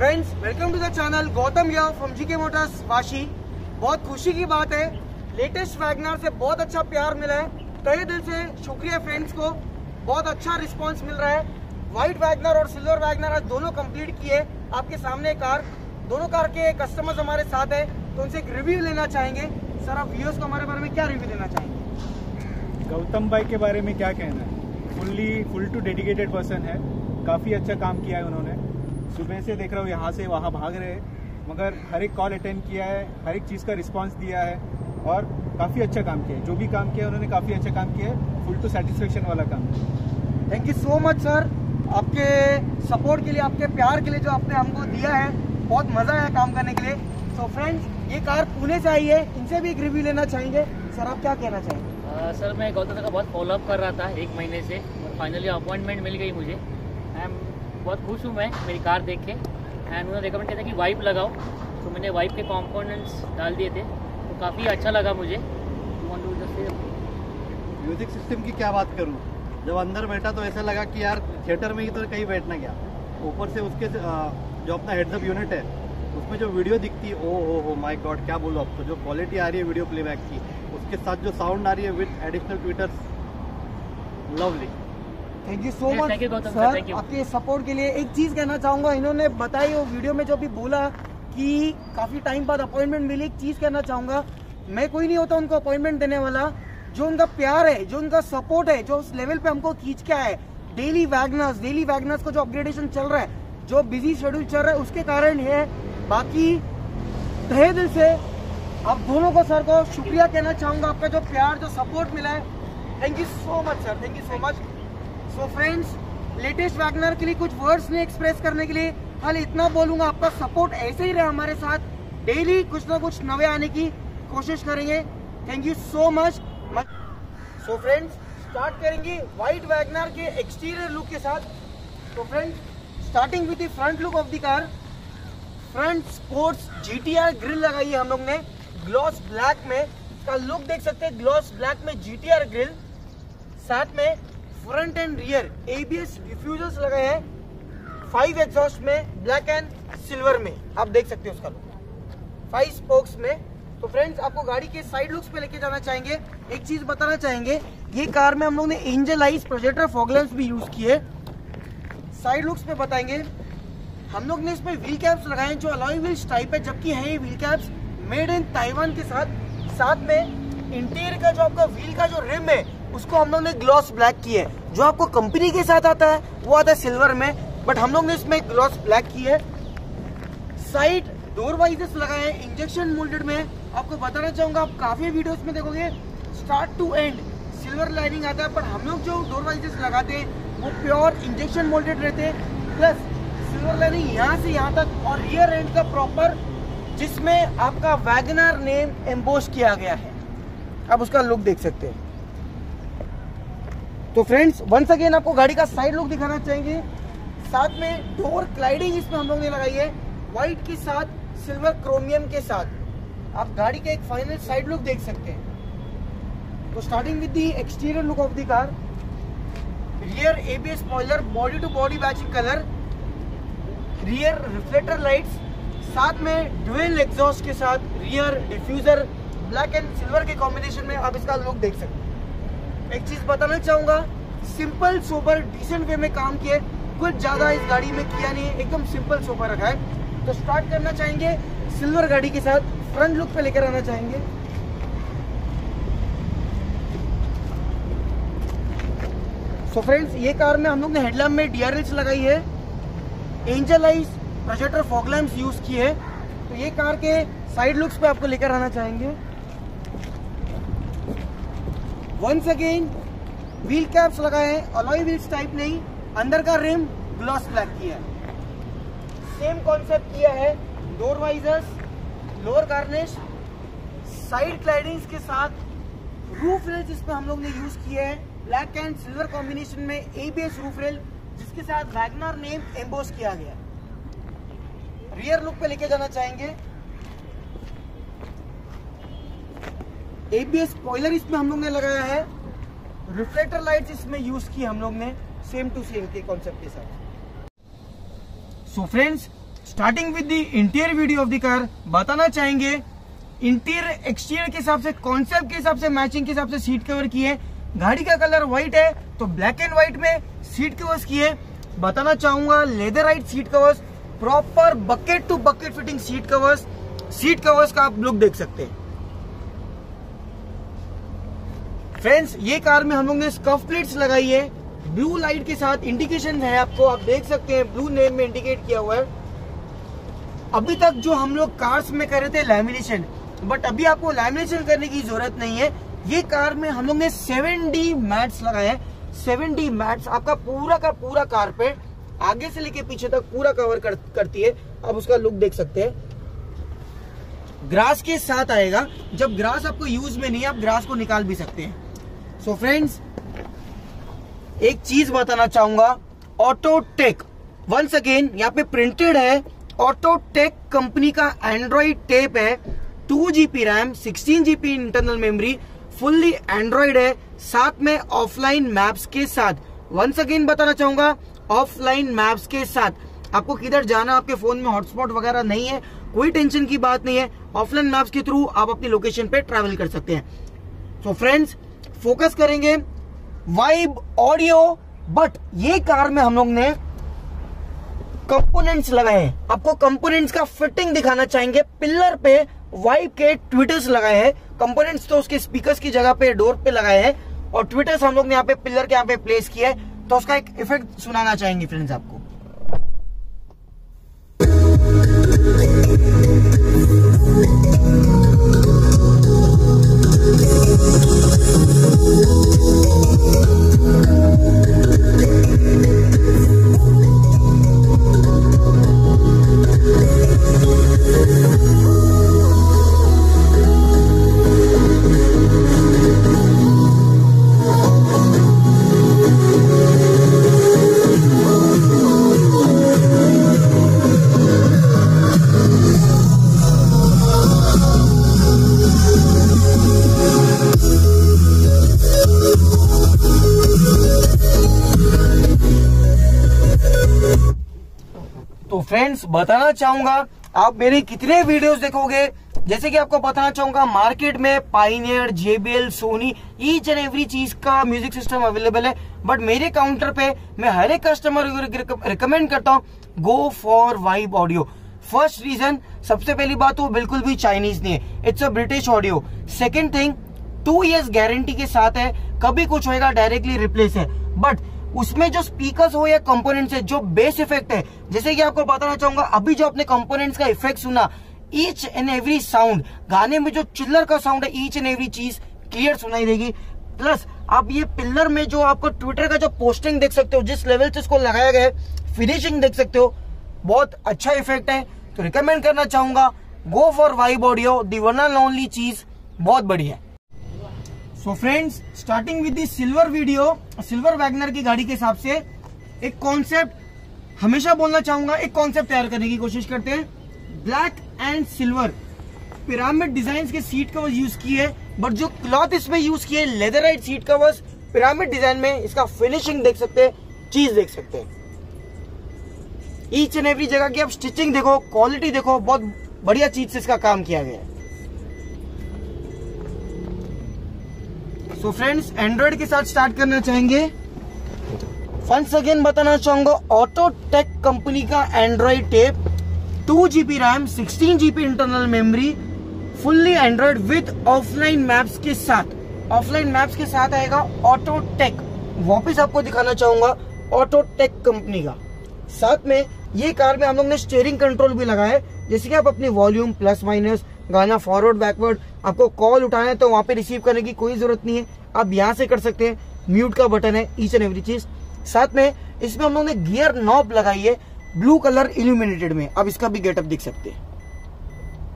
Friends, welcome to the channel. Gautam here from GK motors Vashi. बहुत खुशी की बात है, लेटेस्ट वैगनर से बहुत अच्छा प्यार मिला है। तहे दिल से शुक्रिया फ्रेंड्स को, बहुत अच्छा रिस्पांस मिल रहा है। व्हाइट वैगनर और सिल्वर वैगनर आज दोनों कंप्लीट किए आपके सामने कार। दोनों कार के कस्टमर्स हमारे साथ है, तो उनसे एक रिव्यू लेना चाहेंगे। सर, आप व्यूअर्स को हमारे बारे में क्या रिव्यू देना चाहेंगे? गौतम भाई के बारे में क्या कहना है? फुल टू डेडिकेटेड पर्सन है। काफ़ी अच्छा काम किया है उन्होंने। सुबह से देख रहा हूँ यहाँ से वहाँ भाग रहे हैं, मगर हर एक कॉल अटेंड किया है, हर एक चीज़ का रिस्पांस दिया है और काफ़ी अच्छा काम किया है। जो भी काम किया उन्होंने काफ़ी अच्छा काम किया है, फुल टू सेटिस्फेक्शन वाला काम। Thank you so much sir, आपके सपोर्ट के लिए, आपके प्यार के लिए जो आपने हमको दिया है। बहुत मज़ा आया काम करने के लिए। सो फ्रेंड्स, ये कार पुणे से आई है, इनसे भी एक रिव्यू लेना चाहेंगे। सर, आप क्या कहना चाहेंगे? सर, मैं गौतम का बहुत फॉलोअप कर रहा था 1 महीने से और फाइनली अपॉइंटमेंट मिल गई मुझे। बहुत खुश हूँ मैं मेरी कार देख के। एंड उन्होंने रिकमेंड किया था कि वाइप लगाओ, तो मैंने वाइप के कंपोनेंट्स डाल दिए थे, तो काफ़ी अच्छा लगा मुझे। म्यूजिक सिस्टम की क्या बात करूँ, जब अंदर बैठा तो ऐसा लगा कि यार थिएटर में ही तो कहीं बैठना गया। ऊपर से उसके जो अपना हेडअप यूनिट है उसमें जो वीडियो दिखती है, ओ माय गॉड, क्या बोलो। अब तो जो क्वालिटी आ रही है वीडियो प्लेबैक की, उसके साथ जो साउंड आ रही है with additional tweeters, lovely. Thank you so much sir, आपके सपोर्ट के लिए। एक चीज कहना चाहूंगा, इन्होंने बताई वो वीडियो में जो भी बोला कि काफी टाइम बाद अपॉइंटमेंट मिली। एक चीज कहना चाहूंगा, मैं कोई नहीं होता उनको अपॉइंटमेंट देने वाला। जो उनका प्यार है, जो उनका सपोर्ट है, जो उस लेवल पे हमको खींच के आए, डेली वैगनर्स को जो अपग्रेडेशन चल रहा है, जो बिजी शेड्यूल चल रहा है, उसके कारण है। बाकी तहे दिल से आप दोनों को, सर को शुक्रिया कहना चाहूंगा। आपका जो प्यार, जो सपोर्ट मिला है, thank you so much sir, thank you so much. So friends, latest WagonR के लिए कुछ वर्ड्स नहीं एक्सप्रेस करने के लिए, खाली इतना बोलूंगा, आपका सपोर्ट ऐसे ही रहे हमारे साथ। डेली कुछ ना कुछ नवे आने की कोशिश करेंगे। Thank you so much. So friends, start करेंगे व्हाइट वैगनर के एक्सटीरियर लुक के साथ। तो friends, starting with the front look of the car. Front sports GTR grille लगाई है हम लोग ने ग्लॉस ब्लैक में। इसका लुक देख सकते हैं, ग्लॉस ब्लैक में GTR ग्रिल। साथ में front and rear ABS diffusers लगाए हैं 5 एग्जॉस्ट में, ब्लैक एंड सिल्वर में। आप देख सकते हैं उसका लुक 5 स्पोक्स में। तो फ्रेंड्स, आपको गाड़ी के साइड लुक्स पे लेके जाना चाहेंगे। एक चीज बताना चाहेंगे, ये कार में हम लोग ने angel eyes projector fog lamps भी यूज किए। साइड लुक्स पे बताएंगे, हम लोग ने इसमें व्हील कैप्स लगाए जो अलॉय व्हील्स टाइप है, जबकि है ये wheel caps made in Taiwan के साथ में इंटीरियर का जो आपका व्हील का जो रिम है, उसको हम लोग ने ग्लॉस ब्लैक किया है। जो आपको कंपनी के साथ आता है वो आता है सिल्वर में, बट हम लोग ने इसमें ग्लॉस ब्लैक की है। साइड डोर वाइजर्स लगाए हैं इंजेक्शन मोल्डेड में। आपको बताना चाहूंगा, आप काफी वीडियोस में देखोगे start to end silver lining आता है, पर हम लोग जो डोर वाइजर्स लगाते हैं वो प्योर इंजेक्शन मोल्डेड रहते हैं, प्लस सिल्वर लाइनिंग यहाँ से यहाँ तक, और रियर एंड का प्रॉपर, जिसमें आपका वैगनर नेम एम्बोस किया गया है। आप उसका लुक देख सकते हैं। तो फ्रेंड्स, वंस अगेन आपको गाड़ी का साइड लुक दिखाना चाहेंगे। साथ में डोर क्लाइडिंग इसमें हम लोग ने लगाई है व्हाइट के साथ, सिल्वर क्रोमियम के साथ। आप गाड़ी का एक फाइनल साइड लुक देख सकते हैं। तो starting with the exterior look of the car, rear ABS spoiler, body to body matching colour, rear reflector lights, साथ में ड्यूल एग्जॉस्ट के साथ, rear diffuser black and silver के कॉम्बिनेशन में। आप इसका लुक देख सकते हैं। एक चीज बताना चाहूंगा, सिंपल सोबर डिसेंट वे में काम किए, कुछ ज्यादा इस गाड़ी में किया नहीं है, एकदम सिंपल सोबर रखा है। तो स्टार्ट करना चाहेंगे सिल्वर गाड़ी के साथ, फ्रंट लुक पे लेकर आना चाहेंगे। सो फ्रेंड्स, ये कार में हम लोग ने हेडलैम्प में DRLs लगाई है, angel eyes projector fog lamps use किए हैं। तो ये कार के साइड लुक्स पे आपको लेकर आना चाहेंगे। वंस अगेन व्हील कैप्स लगाए हैं, अलॉय व्हील्स टाइप नहीं, अंदर का रिम ग्लॉस ब्लैक किया है। सेम कॉन्सेप्ट किया है, door visors, lower garnish, side claddings के साथ, रूफ रेल जिसमें हम लोग ने यूज किया है ब्लैक एंड सिल्वर कॉम्बिनेशन में, ABS रूफ रेल जिसके साथ वैगनर नेम एम्बोस किया गया। रियर लुक पे लेके जाना चाहेंगे। ABS स्पॉइलर इसमें हम लोग ने लगाया है, रिफ्लेक्टर लाइट्स इसमें यूज की हम लोग ने, सेम टू सेम के कॉन्सेप्ट के साथ। So friends, starting with the interior video of the car, बताना चाहेंगे इंटीरियर एक्सटीरियर के हिसाब से, कॉन्सेप्ट के हिसाब से, मैचिंग के हिसाब से सीट कवर की है। गाड़ी का कलर व्हाइट है तो ब्लैक एंड व्हाइट में सीट कवर्स की है। बताना चाहूंगा leatherite seat covers, proper bucket to bucket fitting seat covers. Seat covers का आप लुक देख सकते हैं। फ्रेंड्स, ये कार में हम लोग ने स्कफ प्लेट्स लगाई है ब्लू लाइट के साथ, इंडिकेशन है आपको, आप देख सकते हैं ब्लू नेम में इंडिकेट किया हुआ है। अभी तक जो हम लोग कार्स में कर रहे थे लैमिनेशन, बट अभी आपको लैमिनेशन करने की जरूरत नहीं है। ये कार में हम लोग ने 7D मैट्स लगाए हैं। 7D मैट्स आपका पूरा का पूरा कारपेट आगे से लेके पीछे तक पूरा कवर करती है। आप उसका लुक देख सकते हैं। ग्रास के साथ आएगा, जब ग्रास आपको यूज में नहीं है आप ग्रास को निकाल भी सकते हैं। सो फ्रेंड्स, एक चीज बताना चाहूंगा, ऑटोटेक, वंस अगेन यहाँ पे प्रिंटेड है, ऑटोटेक कंपनी का एंड्रॉइड टेप है। 2GB RAM, 16GB internal memory, fully Android है, साथ में ऑफलाइन मैप्स के साथ। वंस अगेन बताना चाहूंगा, ऑफलाइन मैप्स के साथ। आपको किधर जाना, आपके फोन में हॉटस्पॉट वगैरह नहीं है, कोई टेंशन की बात नहीं है। ऑफलाइन मैप्स के थ्रू आप अपनी लोकेशन पे ट्रैवल कर सकते हैं। सो फ्रेंड्स, फोकस करेंगे वाइब ऑडियो, बट ये कार में हम लोग ने कंपोनेंट्स लगाए हैं। आपको कंपोनेंट्स का फिटिंग दिखाना चाहेंगे। पिलर पे वाइब के ट्विटर्स लगाए हैं। कंपोनेंट्स तो उसके स्पीकर्स की जगह पे डोर पे लगाए हैं, और ट्विटर्स हम लोग ने यहाँ पे पिलर के यहाँ पे प्लेस किया है, तो उसका एक इफेक्ट सुनाना चाहेंगे फ्रेंड्स आपको। तो फ्रेंड्स, बताना चाहूंगा आप मेरे कितने वीडियोस देखोगे। जैसे कि आपको बताना चाहूंगा, मार्केट में Pioneer, JBL, Sony, each and every चीज का म्यूजिक सिस्टम अवेलेबल है, बट मेरे काउंटर पे मैं हर एक कस्टमर को रिकमेंड करता हूँ, go for Vibe audio. First reason, सबसे पहली बात, वो बिल्कुल भी चाइनीज नहीं है, it's a British audio. Second thing, 2 years guarantee के साथ है, कभी कुछ होएगा डायरेक्टली रिप्लेस है। बट उसमें जो स्पीकर्स हो या कंपोनेंट्स है, जो बेस इफेक्ट है, जैसे कि आपको बताना चाहूंगा, अभी जो अपने कंपोनेंट्स का इफेक्ट सुना, ईच एंड एवरी साउंड, गाने में जो चिल्लर का साउंड है, ईच एंड एवरी चीज क्लियर सुनाई देगी। प्लस आप ये पिलर में जो आपको ट्विटर का जो पोस्टिंग देख सकते हो, जिस लेवल से इसको लगाया गया है, फिनिशिंग देख सकते हो, बहुत अच्छा इफेक्ट है। तो रिकमेंड करना चाहूंगा, go for Vibe audio, the one and only चीज, बहुत बढ़िया है। So friends, starting with the silver video, silver WagonR की गाड़ी के हिसाब से एक कॉन्सेप्ट हमेशा बोलना चाहूंगा, एक कॉन्सेप्ट तैयार करने की कोशिश करते हैं। Black and silver pyramid design के सीट कवर्स यूज किए, बट जो क्लॉथ इसमें यूज किए leatherite seat covers, pyramid design में। इसका फिनिशिंग देख सकते हैं, चीज देख सकते हैं, ईच एंड एवरी जगह की आप स्टिचिंग देखो, क्वालिटी देखो, बहुत बढ़िया चीज से इसका काम किया गया है। सो फ्रेंड्स, एंड्रॉइड के साथ स्टार्ट करना चाहेंगे। वंस अगेन बताना चाहूंगा, ऑटोटेक कंपनी का Android tape, 2GB RAM, 16GB internal memory, fully Android with offline maps के साथ। ऑफलाइन मैप्स के साथ आएगा ऑटोटेक। वापस आपको दिखाना चाहूंगा ऑटोटेक कंपनी का। साथ में ये कार में हम लोग ने स्टीयरिंग कंट्रोल भी लगाया है, जैसे कि आप अपनी वॉल्यूम प्लस माइनस, गाना फॉरवर्ड बैकवर्ड, आपको कॉल उठाना है तो वहां पे रिसीव करने की कोई जरूरत नहीं है, आप यहां से कर सकते हैं। म्यूट का बटन है, ईच एंड एवरी चीज। साथ में इसमें हम लोग ने गियर नॉब लगाई है ब्लू कलर इल्यूमिनेटेड में, आप इसका भी गेटअप देख सकते हैं।